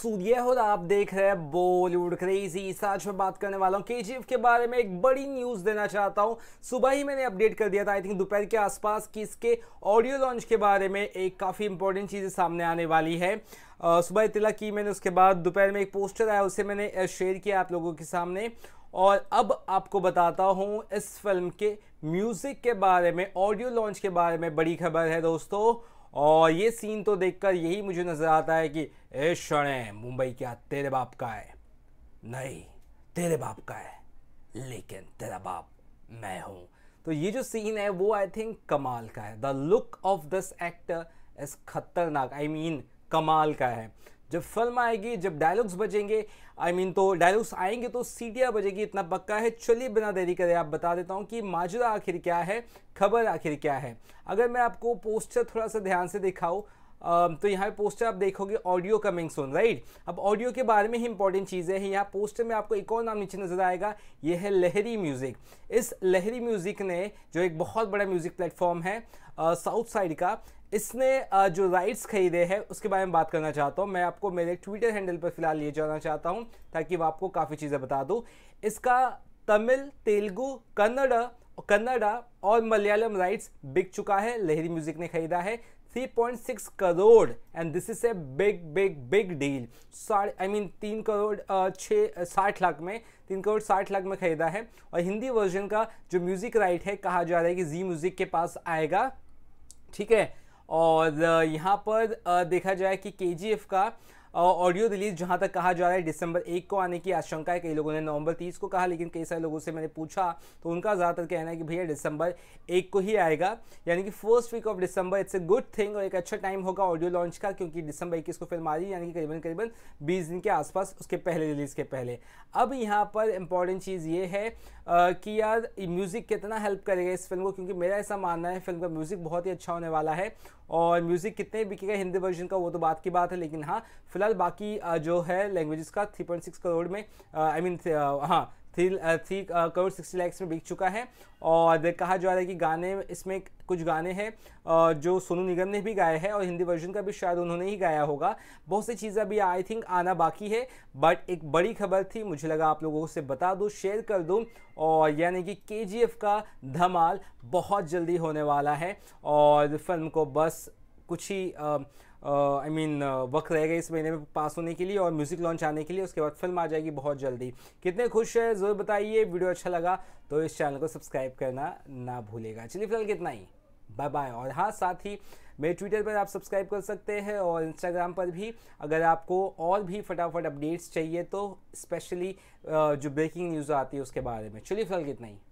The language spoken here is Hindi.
सूर्य और आप देख रहे हैं बॉलीवुड क्रेजी। आज मैं बात करने वाला हूँ केजीएफ के बारे में। एक बड़ी न्यूज देना चाहता हूँ। सुबह ही मैंने अपडेट कर दिया था, आई थिंक दोपहर के आसपास, कि इसके ऑडियो लॉन्च के बारे में एक काफ़ी इंपॉर्टेंट चीज़ें सामने आने वाली है। सुबह इतला की मैंने, उसके बाद दोपहर में एक पोस्टर आया, उसे मैंने शेयर किया आप लोगों के सामने। और अब आपको बताता हूँ इस फिल्म के म्यूज़िक के बारे में, ऑडियो लॉन्च के बारे में बड़ी खबर है दोस्तों। और ये सीन तो देखकर यही मुझे नजर आता है कि ए शणे, मुंबई क्या तेरे बाप का है? नहीं, तेरे बाप का है, लेकिन तेरा बाप मैं हूं। तो ये जो सीन है वो आई थिंक कमाल का है। The look of this actor is खतरनाक, आई मीन कमाल का है। जब फिल्म आएगी, जब डायलॉग्स बजेंगे, तो डायलॉग्स आएंगे तो सीटियां बजेगी, इतना पक्का है। चलिए बिना देरी करे आप बता देता हूं कि माजरा आखिर क्या है, खबर आखिर क्या है। अगर मैं आपको पोस्टर थोड़ा सा ध्यान से दिखाऊं तो यहाँ पे पोस्टर आप देखोगे ऑडियो कमिंग सून, राइट। अब ऑडियो के बारे में ही इंपॉर्टेंट चीज़ें हैं। यहाँ पोस्टर में आपको एक और नाम नीचे नजर आएगा, ये है लहरी म्यूजिक। इस लहरी म्यूजिक ने, जो एक बहुत बड़ा म्यूजिक प्लेटफॉर्म है साउथ साइड का, इसने जो राइट्स खरीदे हैं उसके बारे में बात करना चाहता हूँ। मैं आपको मेरे ट्विटर हैंडल पर फिलहाल ले जाना चाहता हूँ ताकि मैं आपको काफ़ी चीज़ें बता दूँ। इसका तमिल, तेलुगु, कन्नड़ा और मलयालम राइट्स बिक चुका है। लहरी म्यूजिक ने खरीदा है 3.6 crore, and this is a big big big deal. 3 crore 60 lakh में, 3 करोड़ 60 लाख में खरीदा है। और हिंदी वर्जन का जो म्यूजिक राइट है, कहा जा रहा है कि जी म्यूजिक के पास आएगा, ठीक है। और यहाँ पर देखा जाए कि केजीएफ का ऑडियो रिलीज जहाँ तक कहा जा रहा है दिसंबर 1 को आने की आशंका है। कई लोगों ने नवंबर 30 को कहा, लेकिन कई सारे लोगों से मैंने पूछा तो उनका ज़्यादातर कहना है कि भैया दिसंबर 1 को ही आएगा, यानी कि first week of December. It's a good thing और एक अच्छा टाइम होगा ऑडियो लॉन्च का, क्योंकि दिसंबर 21 को फिल्म आ रही है, यानी कि करीबन 20 दिन के आसपास उसके पहले रिलीज़ के पहले। अब यहाँ पर इंपॉर्टेंट चीज़ ये है कि यार म्यूज़िक कितना हेल्प करेगा इस फिल्म को, क्योंकि मेरा ऐसा मानना है फिल्म का म्यूज़िक बहुत ही अच्छा होने वाला है। और म्यूज़िक कितने बिकेगा हिंदी वर्जन का वो तो बात की बात है, लेकिन हाँ फिलहाल बाकी जो है लैंग्वेजेस का 3.6 करोड़ में, 3 करोड़ 60 लाख में बिक चुका है। और कहा जा रहा है कि गाने, इसमें कुछ गाने हैं जो सोनू निगम ने भी गाए हैं, और हिंदी वर्जन का भी शायद उन्होंने ही गाया होगा। बहुत सी चीज़ें अभी आई थिंक आना बाकी है, बट एक बड़ी खबर थी, मुझे लगा आप लोगों से बता दूं, शेयर कर दूं। और यानी कि केजीएफ का धमाल बहुत जल्दी होने वाला है, और फिल्म को बस कुछ ही वक्त रहेगा इस महीने में पास होने के लिए और म्यूज़िक लॉन्च आने के लिए। उसके बाद फिल्म आ जाएगी बहुत जल्दी। कितने खुश है ज़रूर बताइए। वीडियो अच्छा लगा तो इस चैनल को सब्सक्राइब करना ना भूलेगा। चलिए फिलहाल कितना ही, बाय बाय। और हाँ, साथ ही मेरे ट्विटर पर आप सब्सक्राइब कर सकते हैं और इंस्टाग्राम पर भी, अगर आपको और भी फटाफट अपडेट्स चाहिए तो, स्पेशली जो ब्रेकिंग न्यूज़ आती है उसके बारे में। चलिए फिलहाल कितना ही।